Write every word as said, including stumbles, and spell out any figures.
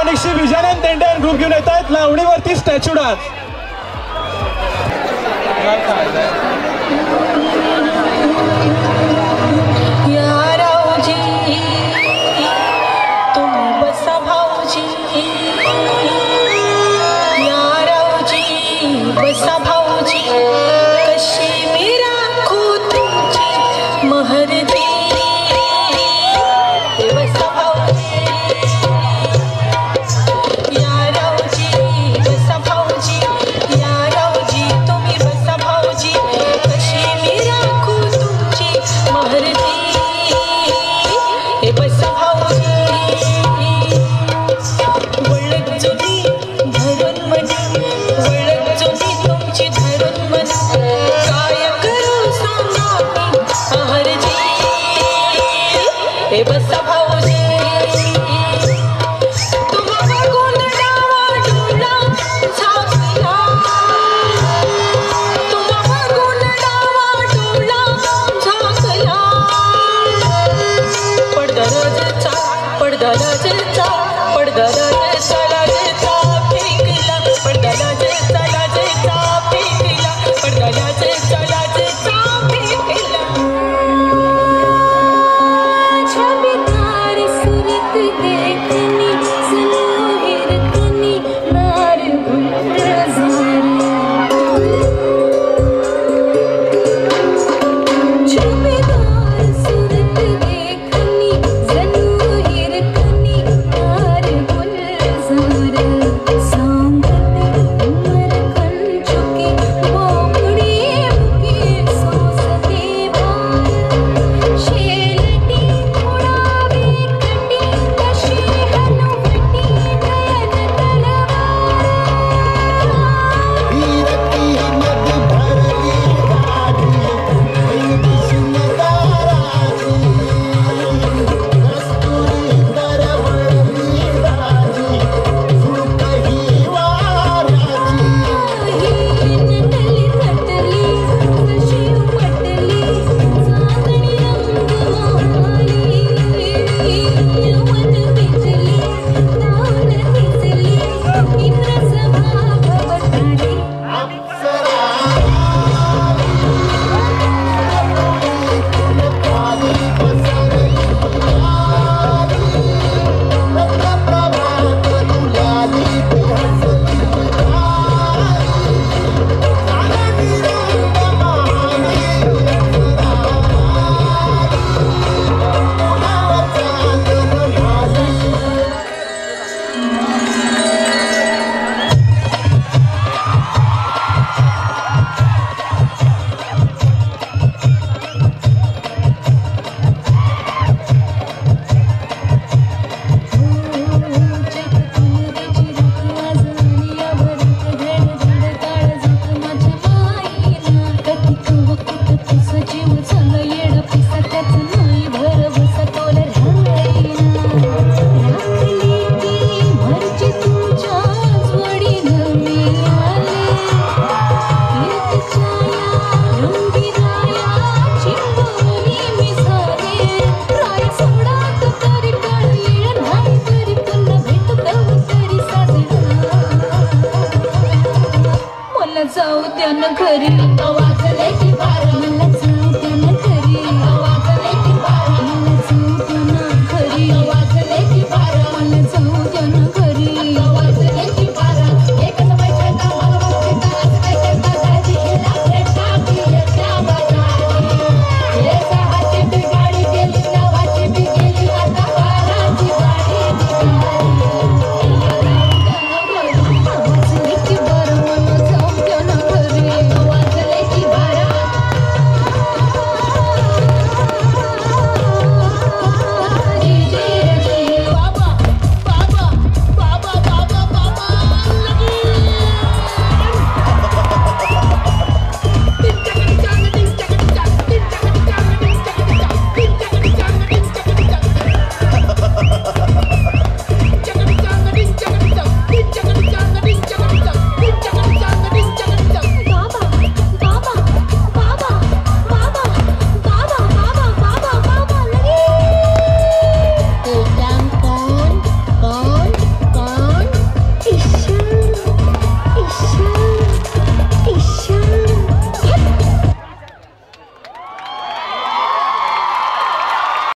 इलेक्ट्रॉनिक्सची Vijayan तेंडे group घेऊन येत आहेत लावणीवरती स्टॅच्यू डान्स. बसा भाऊजी कशी मी राखू तुमची महरदी. बसा भाऊजी या राऊजी बसा भाऊजी या राऊजी तुम्ही बसा भाऊजी कशी मी राखू तुमची महरदी. हे बसा भाऊजी वळख जुनी धरून मनी वळख जुनी तुमची धरून मन काय करू सांगा मी आहरजी. हे बसा भाऊजी तुम्हाला गोंधळावा डोला झाकला तुम्हाला गोंधळावा डोला झाकला. पडदराजचा पडदराजचा पडदराजचा लाजचा फेकला पडदराजचा लाजचा फेकला पडदराजचा लाजचा फेकला. छबितार सुरत देखनी सलोहिर कनी नार गुलजार. छबितार सुरत देखनी सलोहिर कनी नार गुलजार. सांगत उमर कंचुकी बोकड़ी मुके सोसते बार. शेलटी उडावे कटी कशी हनुवटी नयन तलवार. वीरती मद भरली गाडी शिंगाराची कस्तुरी दरवळली राजी झुकही वाराची. नटली नटली कशी उमटली चांदणी रंगमाली. यवन बिजली दान दिसली इंद्रसभा भवताली. जाऊ द्या न घरी.